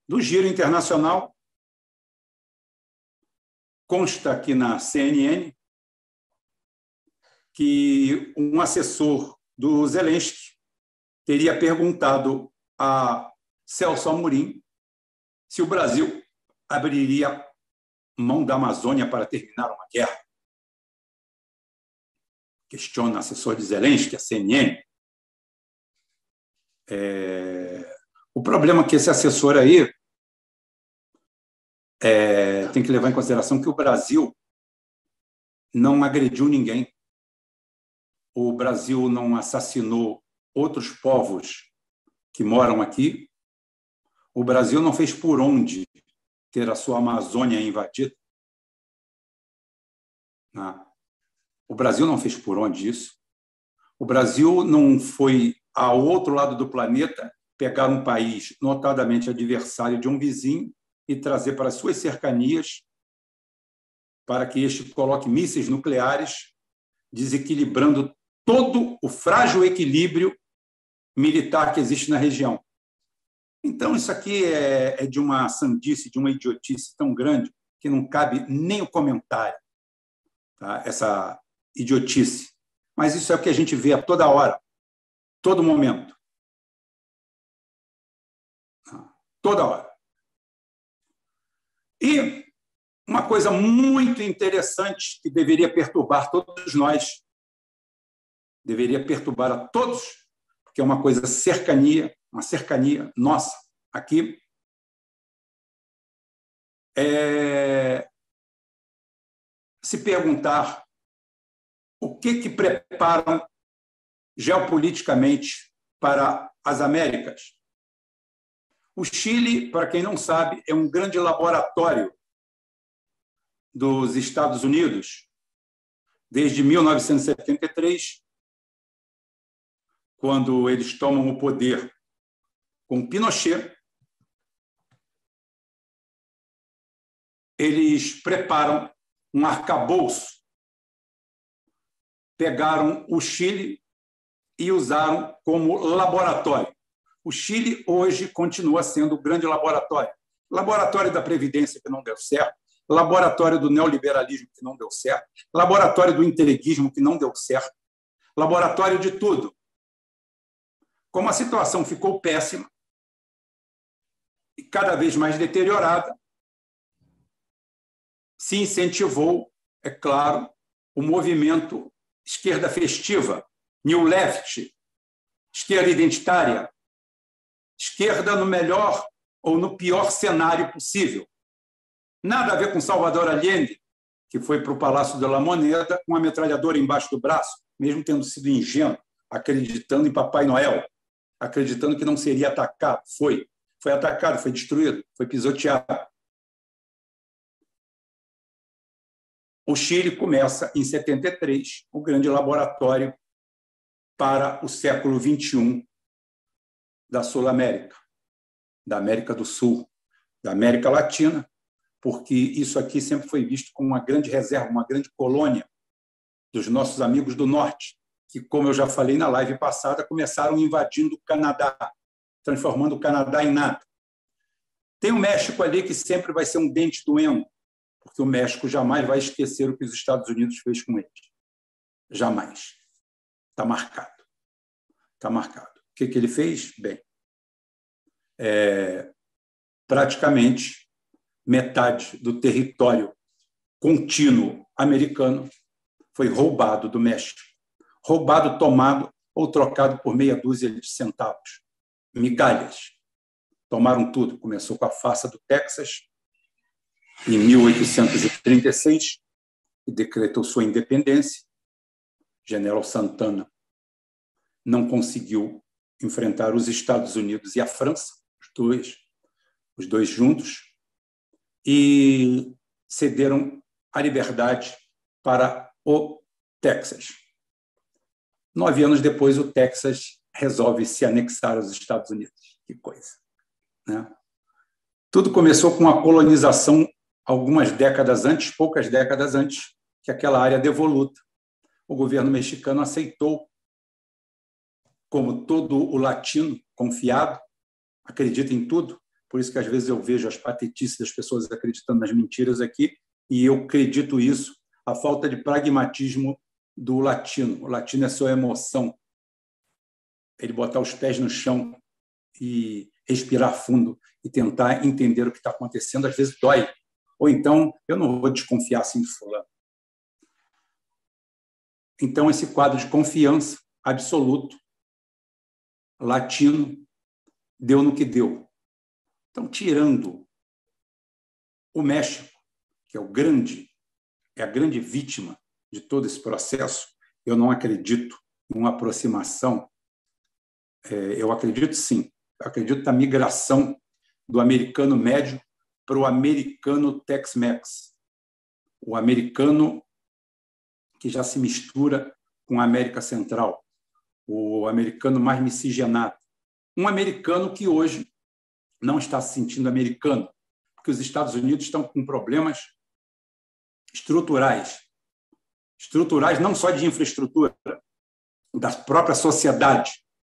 Do giro internacional, consta aqui na CNN que um assessor do Zelensky teria perguntado a Celso Amorim se o Brasil abriria mão da Amazônia para terminar uma guerra. Questiona o assessor de Zelensky, a CNN. O problema é que esse assessor aí tem que levar em consideração que o Brasil não agrediu ninguém. O Brasil não assassinou outros povos que moram aqui. O Brasil não fez por onde ter a sua Amazônia invadida. O Brasil não fez por onde isso. O Brasil não foi ao outro lado do planeta pegar um país notadamente adversário de um vizinho e trazer para as suas cercanias para que este coloque mísseis nucleares, desequilibrando todo o frágil equilíbrio militar que existe na região. Então, isso aqui é de uma sandice, de uma idiotice tão grande que não cabe nem o comentário, tá? Essa idiotice. Mas isso é o que a gente vê a toda hora, todo momento. Toda hora. E uma coisa muito interessante que deveria perturbar todos nós, deveria perturbar a todos, porque é uma coisa uma cercania nossa aqui, se perguntar o que preparam geopoliticamente para as Américas. O Chile, para quem não sabe, é um grande laboratório dos Estados Unidos desde 1973, quando eles tomam o poder com Pinochet. Eles preparam um arcabouço, pegaram o Chile e usaram como laboratório. O Chile hoje continua sendo o grande laboratório. Laboratório da Previdência, que não deu certo, laboratório do neoliberalismo, que não deu certo, laboratório do entreguismo, que não deu certo, laboratório de tudo. Como a situação ficou péssima e cada vez mais deteriorada, se incentivou, é claro, o movimento esquerda festiva, New Left, esquerda identitária, esquerda no melhor ou no pior cenário possível. Nada a ver com Salvador Allende, que foi para o Palácio de la Moneda com uma metralhadora embaixo do braço, mesmo tendo sido ingênuo, acreditando em Papai Noel, acreditando que não seria atacado. Foi atacado, foi destruído, foi pisoteado. O Chile começa, em 73, o grande laboratório para o século XXI da Sul-América, da América do Sul, da América Latina, porque isso aqui sempre foi visto como uma grande reserva, uma grande colônia dos nossos amigos do Norte, que, como eu já falei na live passada, começaram invadindo o Canadá, transformando o Canadá em nada. Tem o México ali que sempre vai ser um dente doendo, porque o México jamais vai esquecer o que os Estados Unidos fez com eles. Jamais. Está marcado. Está marcado. O que ele fez? Bem, praticamente metade do território contínuo americano foi roubado do México. Roubado, tomado ou trocado por meia dúzia de centavos. Migalhas. Tomaram tudo. Começou com a farsa do Texas, em 1836, e decretou sua independência. General Santana não conseguiu enfrentar os Estados Unidos e a França, os dois juntos, e cederam a liberdade para o Texas. 9 anos depois, o Texas resolve se anexar aos Estados Unidos. Que coisa, né? Tudo começou com a colonização algumas décadas antes, poucas décadas antes, que aquela área devoluta. O governo mexicano aceitou, como todo o latino confiado, acredita em tudo, Por isso que, às vezes, eu vejo as patetices das pessoas acreditando nas mentiras aqui, e eu acredito isso, a falta de pragmatismo do latino. O latino é sua emoção. Ele botar os pés no chão e respirar fundo e tentar entender o que está acontecendo, às vezes dói. Ou então, eu não vou desconfiar assim de fulano. Então, esse quadro de confiança absoluto, latino, deu no que deu. Então, tirando o México, que é a grande vítima de todo esse processo, eu não acredito em uma aproximação. Eu acredito, sim. Eu acredito na migração do americano médio para o americano Tex-Mex, o americano que já se mistura com a América Central, o americano mais miscigenado. Um americano que hoje não está se sentindo americano, porque os Estados Unidos estão com problemas estruturais não só de infraestrutura, da própria sociedade.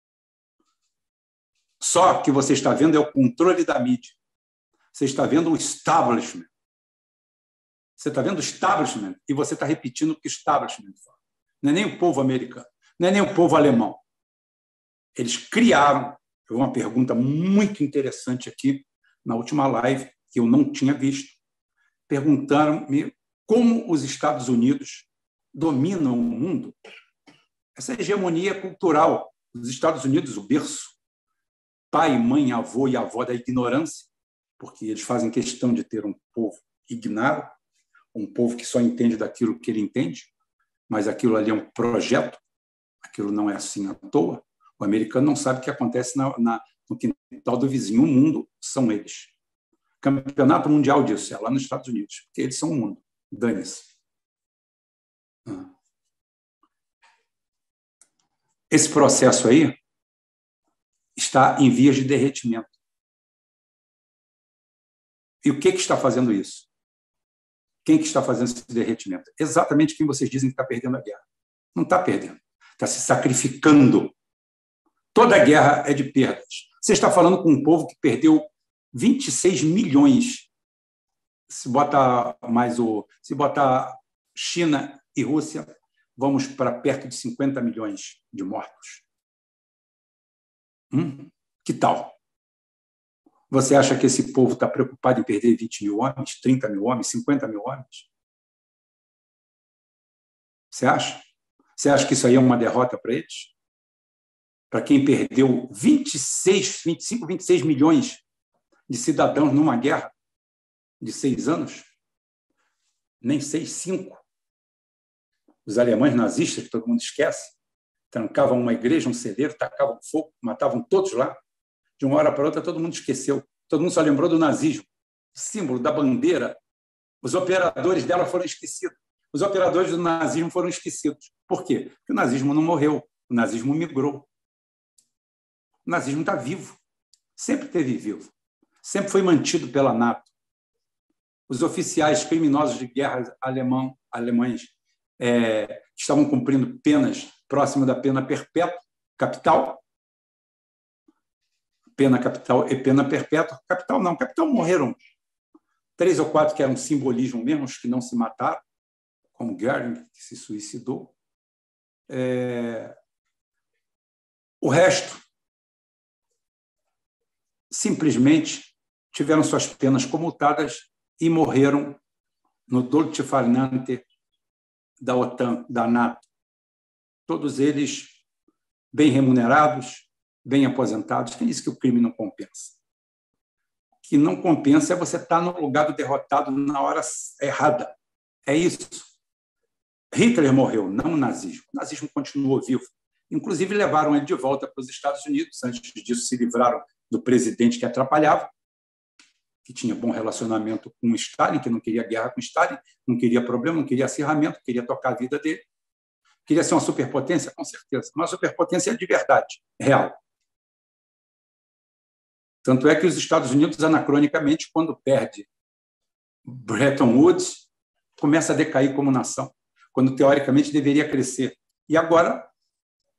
Só que você está vendo é o controle da mídia. Você está vendo o establishment. Você está vendo o establishment e você está repetindo o que o establishment fala. Não é nem o povo americano, não é nem o povo alemão. Eles criaram, uma pergunta muito interessante aqui na última live, que eu não tinha visto. Perguntaram-me como os Estados Unidos dominam o mundo. Essa hegemonia cultural dos Estados Unidos, o berço, pai, mãe, avô e avó da ignorância, porque eles fazem questão de ter um povo ignaro, um povo que só entende daquilo que ele entende, mas aquilo ali é um projeto, aquilo não é assim à toa. O americano não sabe o que acontece no quintal do vizinho. O mundo são eles. Campeonato mundial disso é lá nos Estados Unidos, porque eles são o mundo. Dane-se. Esse processo aí está em vias de derretimento. E o que está fazendo isso? Quem que está fazendo esse derretimento? Exatamente quem vocês dizem que está perdendo a guerra. Não está perdendo. Está se sacrificando. Toda guerra é de perdas. Você está falando com um povo que perdeu 26 milhões. Se botar China e Rússia, vamos para perto de 50 milhões de mortos. Que tal? Você acha que esse povo está preocupado em perder 20 mil homens, 30 mil homens, 50 mil homens? Você acha? Você acha que isso aí é uma derrota para eles? Para quem perdeu 25, 26 milhões de cidadãos numa guerra de 6 anos? Nem 6, 5. Os alemães nazistas, que todo mundo esquece, trancavam uma igreja, um celeiro, tacavam fogo, matavam todos lá. De uma hora para outra, todo mundo esqueceu. Todo mundo só lembrou do nazismo. O símbolo da bandeira, os operadores dela foram esquecidos. Os operadores do nazismo foram esquecidos. Por quê? Porque o nazismo não morreu. O nazismo migrou. O nazismo está vivo. Sempre esteve vivo. Sempre foi mantido pela NATO. Os oficiais criminosos de guerra alemães estavam cumprindo penas próximas da pena perpétua, capital. Pena capital e pena perpétua. Capital não. Capital morreram 3 ou 4 que eram simbolismo mesmo, os que não se mataram, como Göring, que se suicidou. O resto simplesmente tiveram suas penas comutadas e morreram no dolce far niente da OTAN, da NATO. Todos eles bem remunerados, bem aposentados. Quem disse que o crime não compensa? O que não compensa é você estar no lugar do derrotado na hora errada. É isso. Hitler morreu, não o nazismo. O nazismo continuou vivo. Inclusive, levaram ele de volta para os Estados Unidos. Antes disso, se livraram do presidente que atrapalhava, que tinha bom relacionamento com Stalin, que não queria guerra com Stalin, não queria problema, não queria acirramento, queria tocar a vida dele. Queria ser uma superpotência? Com certeza. Uma superpotência de verdade, real. Tanto é que os Estados Unidos, anacronicamente, quando perde Bretton Woods, começa a decair como nação, quando, teoricamente, deveria crescer. E agora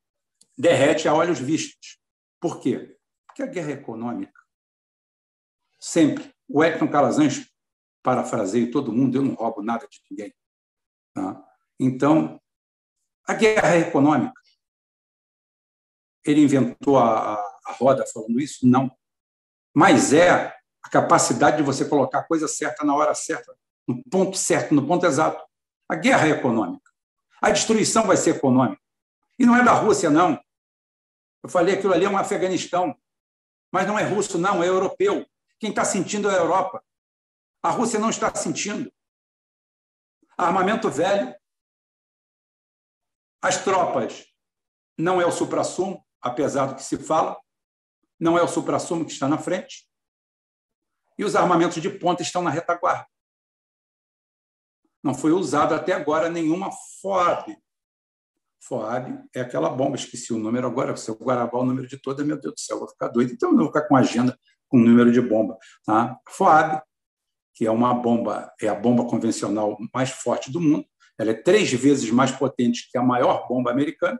derrete a olhos vistos. Por quê? Porque a guerra econômica sempre. O Wellington Calazans, parafraseio todo mundo, eu não roubo nada de ninguém. Tá? Então, a guerra econômica, ele inventou a roda falando isso? Não. Mas é a capacidade de você colocar a coisa certa na hora certa, no ponto certo, no ponto exato. A guerra é econômica. A destruição vai ser econômica. E não é da Rússia, não. Eu falei, aquilo ali é um Afeganistão. Mas não é russo, não, é europeu. Quem está sentindo é a Europa. A Rússia não está sentindo. Armamento velho. As tropas não é o suprassumo, apesar do que se fala. Não é o suprassumo que está na frente. E os armamentos de ponta estão na retaguarda. Não foi usado até agora nenhuma FOAB. FOAB é aquela bomba, esqueci o número agora, se eu guardar o número de todas, meu Deus do céu, eu vou ficar doido. Então, eu não vou ficar com agenda com número de bomba. Tá? FOAB, que é uma bomba, é a bomba convencional mais forte do mundo, ela é 3 vezes mais potente que a maior bomba americana.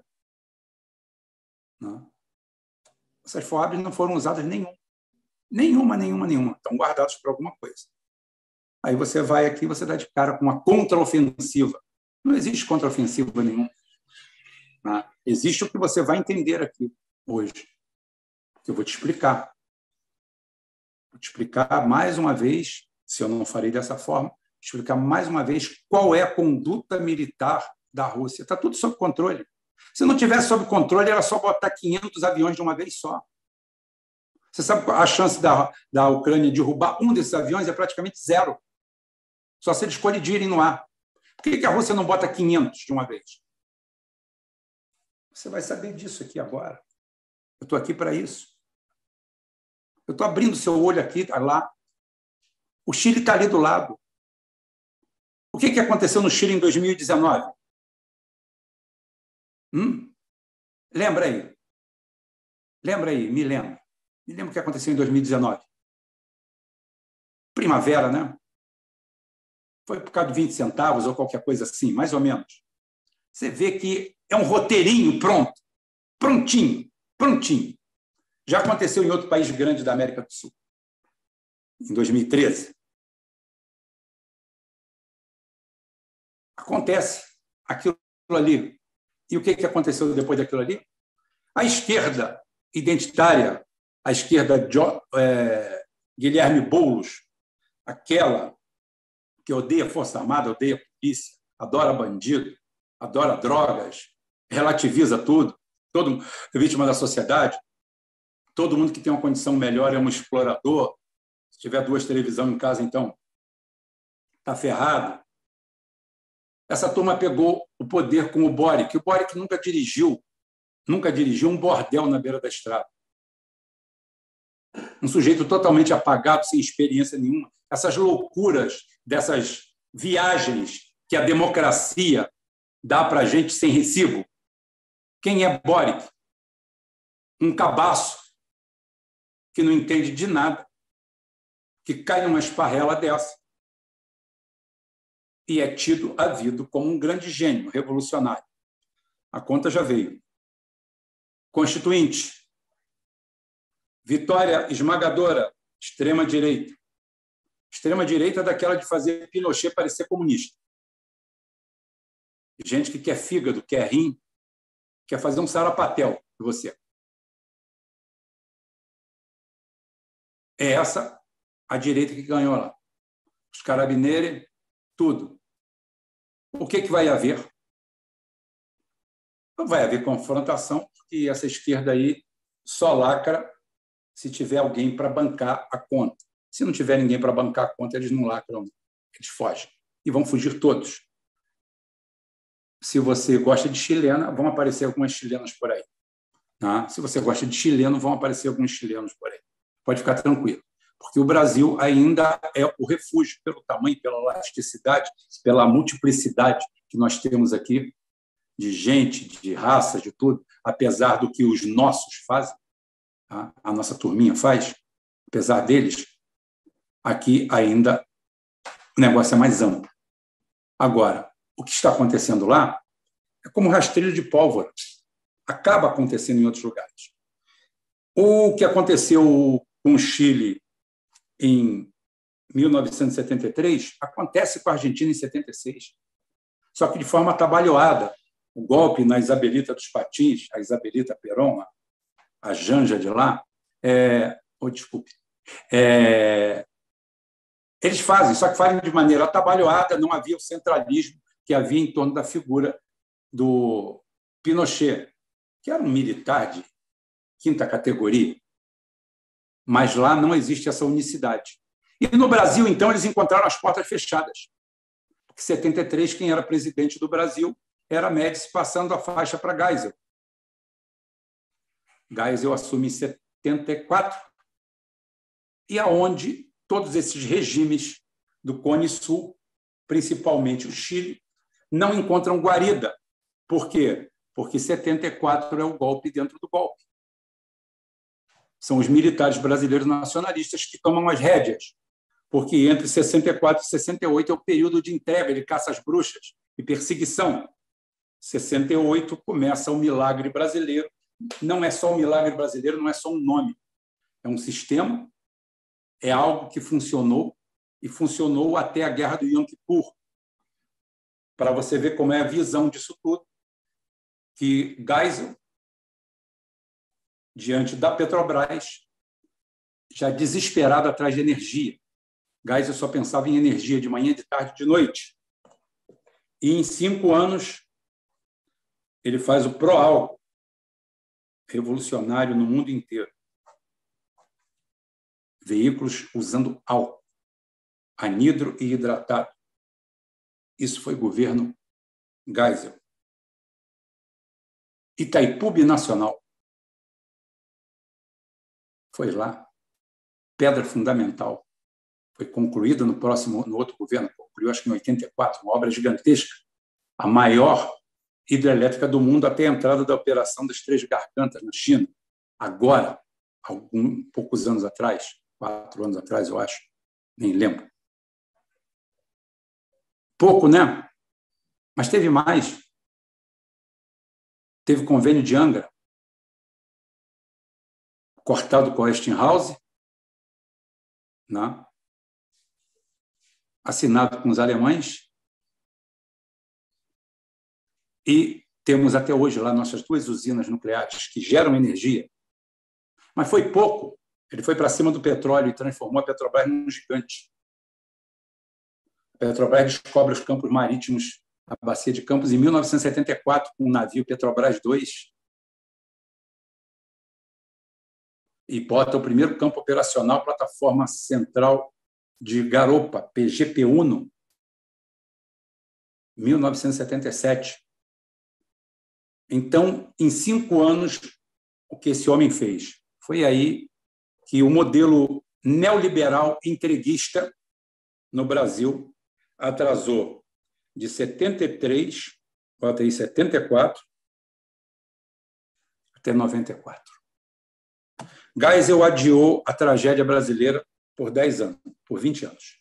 Né? Essas FOABs não foram usadas nenhuma. Nenhuma. Estão guardados por alguma coisa. Aí você vai aqui, você dá de cara com uma contraofensiva. Não existe contraofensiva nenhuma. Né? Existe o que você vai entender aqui hoje. Que eu vou te explicar. Vou te explicar mais uma vez, se eu não farei dessa forma, explicar mais uma vez qual é a conduta militar da Rússia. Está tudo sob controle. Se não tivesse sob controle, era só botar 500 aviões de uma vez só. Você sabe a chance da Ucrânia derrubar um desses aviões é praticamente zero. Só se eles colidirem no ar. Por que a Rússia não bota 500 de uma vez? Você vai saber disso aqui agora. Eu estou aqui para isso. Eu estou abrindo seu olho aqui, tá lá. O Chile está ali do lado. O que aconteceu no Chile em 2019? Lembra aí. Me lembra. Me lembra o que aconteceu em 2019. Primavera, né? Foi por causa de 20 centavos ou qualquer coisa assim, mais ou menos. Você vê que é um roteirinho pronto. Prontinho. Já aconteceu em outro país grande da América do Sul, em 2013. Acontece aquilo ali. E o que aconteceu depois daquilo ali? A esquerda identitária, a esquerda Guilherme Boulos, aquela que odeia a Força Armada, odeia a polícia, adora bandido, adora drogas, relativiza tudo, todo mundo é vítima da sociedade, todo mundo que tem uma condição melhor é um explorador. Se tiver 2 televisões em casa, então está ferrado. Essa turma pegou o poder com o Boric. O Boric nunca dirigiu um bordel na beira da estrada. Um sujeito totalmente apagado, sem experiência nenhuma. Essas loucuras dessas viagens que a democracia dá para a gente sem recibo. Quem é Boric? Um cabaço que não entende de nada, que cai numa esparrela dessa e é tido havido como um grande gênio revolucionário. A conta já veio. Constituinte. Vitória esmagadora, extrema-direita. Extrema-direita é daquela de fazer Pinochet parecer comunista. Gente que quer fígado, quer rim, quer fazer um sarapatel de você. É essa a direita que ganhou lá. Os carabineiros, tudo. O que vai haver? Não vai haver confrontação, porque essa esquerda aí só lacra se tiver alguém para bancar a conta. Se não tiver ninguém para bancar a conta, eles não lacram, eles fogem. E vão fugir todos. Se você gosta de chilena, vão aparecer algumas chilenas por aí. Tá? Se você gosta de chileno, vão aparecer alguns chilenos por aí. Pode ficar tranquilo. Porque o Brasil ainda é o refúgio, pelo tamanho, pela elasticidade, pela multiplicidade que nós temos aqui, de gente, de raça, de tudo, apesar do que os nossos fazem, tá? A nossa turminha faz, apesar deles, aqui ainda o negócio é mais amplo. Agora, o que está acontecendo lá é como rastrilho de pólvora. Acaba acontecendo em outros lugares. O que aconteceu com o Chile em 1973 acontece com a Argentina em 76, só que de forma atabalhoada. O golpe na Isabelita dos Patins, a Isabelita Perón, a Janja de lá, desculpe, eles fazem, só que fazem de maneira atabalhoada, não havia o centralismo que havia em torno da figura do Pinochet, que era um militar de quinta categoria, mas lá não existe essa unicidade. E no Brasil, então, eles encontraram as portas fechadas. Porque em 73, quem era presidente do Brasil era Médici, passando a faixa para Geisel. Geisel assume em 74, e aonde todos esses regimes do Cone Sul, principalmente o Chile, não encontram guarida. Por quê? Porque 74 é o golpe dentro do golpe. São os militares brasileiros nacionalistas que tomam as rédeas, porque entre 64 e 68 é o período de entrega, de caça às bruxas e perseguição. 68 começa o milagre brasileiro. Não é só o milagre brasileiro, não é só um nome. É um sistema, é algo que funcionou, e funcionou até a Guerra do Yom Kippur. Para você ver como é a visão disso tudo, que Geisel, diante da Petrobras, já desesperado atrás de energia. Geisel só pensava em energia de manhã, de tarde, de noite. E em 5 anos, ele faz o pró-álcool, revolucionário no mundo inteiro. Veículos usando álcool, anidro e hidratado. Isso foi governo Geisel. Itaipu Binacional. Foi lá, pedra fundamental. Foi concluída no outro governo, concluiu acho que em 84, uma obra gigantesca, a maior hidrelétrica do mundo até a entrada da operação das Três Gargantas na China. Agora, poucos anos atrás, 4 anos atrás, eu acho, nem lembro. Pouco, né? Mas teve mais. Teve o convênio de Angra, cortado com a Westinghouse, né? Assinado com os alemães, e temos até hoje lá nossas 2 usinas nucleares que geram energia. Mas foi pouco. Ele foi para cima do petróleo e transformou a Petrobras num gigante. A Petrobras descobre os campos marítimos, a bacia de Campos, em 1974, com o navio Petrobras 2, e bota o primeiro campo operacional, plataforma central de Garopa, PGP-1, 1977. Então, em 5 anos, o que esse homem fez? Foi aí que o modelo neoliberal entreguista no Brasil atrasou de 73, bota aí 74, até 94. Geisel adiou a tragédia brasileira por 10 anos, por 20 anos.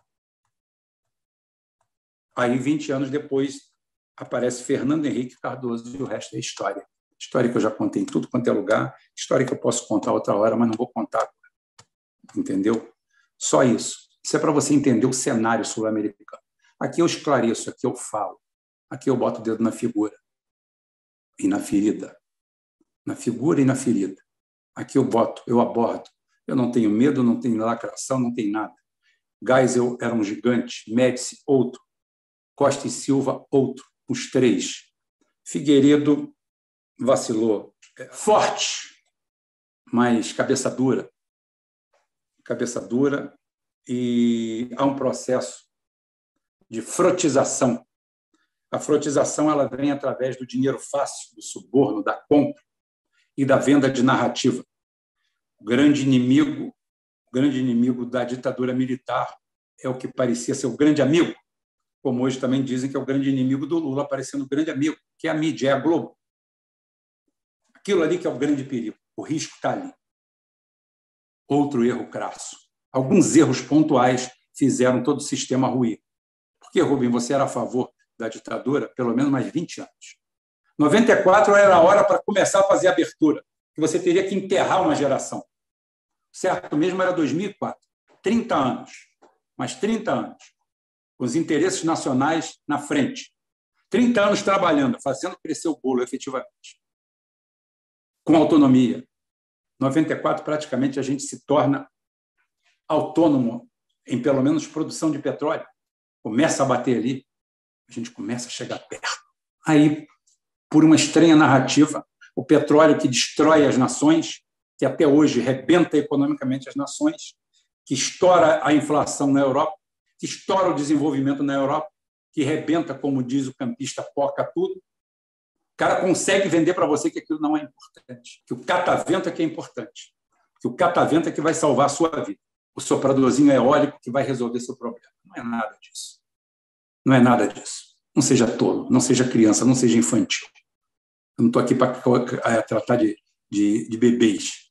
Aí, 20 anos depois, aparece Fernando Henrique Cardoso e o resto é história. História que eu já contei em tudo quanto é lugar, história que eu posso contar outra hora, mas não vou contar agora. Entendeu? Só isso. Isso é para você entender o cenário sul-americano. Aqui eu esclareço, aqui eu falo, aqui eu boto o dedo na figura e na ferida. Na figura e na ferida. Aqui eu abordo. Eu não tenho medo, não tenho lacração, não tenho nada. Geisel era um gigante, Médici, outro. Costa e Silva, outro. Os 3. Figueiredo vacilou. Forte, mas cabeça dura. Cabeça dura, e há um processo de frotização. A frotização ela vem através do dinheiro fácil, do suborno, da compra e da venda de narrativa. O grande inimigo da ditadura militar é o que parecia ser o grande amigo, como hoje também dizem que é o grande inimigo do Lula, aparecendo o grande amigo, que é a mídia, é a Globo. Aquilo ali que é o grande perigo. O risco está ali. Outro erro crasso. Alguns erros pontuais fizeram todo o sistema ruir. Por que, Rubem, você era a favor da ditadura pelo menos mais 20 anos? 94 era a hora para começar a fazer a abertura, que você teria que enterrar uma geração. Certo mesmo era 2004. 30 anos, mais 30 anos, com os interesses nacionais na frente. 30 anos trabalhando, fazendo crescer o bolo efetivamente, com autonomia. 94, praticamente, a gente se torna autônomo em, pelo menos, produção de petróleo. Começa a bater ali, a gente começa a chegar perto. Aí, por uma estranha narrativa, o petróleo que destrói as nações, que até hoje rebenta economicamente as nações, que estoura a inflação na Europa, que estoura o desenvolvimento na Europa, que rebenta, como diz o campista, poca tudo. O cara consegue vender para você que aquilo não é importante, que o catavento é que é importante, que o catavento é que vai salvar a sua vida. O sopradorzinho eólico que vai resolver seu problema. Não é nada disso. Não é nada disso. Não seja tolo, não seja criança, não seja infantil. Eu não estou aqui para tratar de bebês.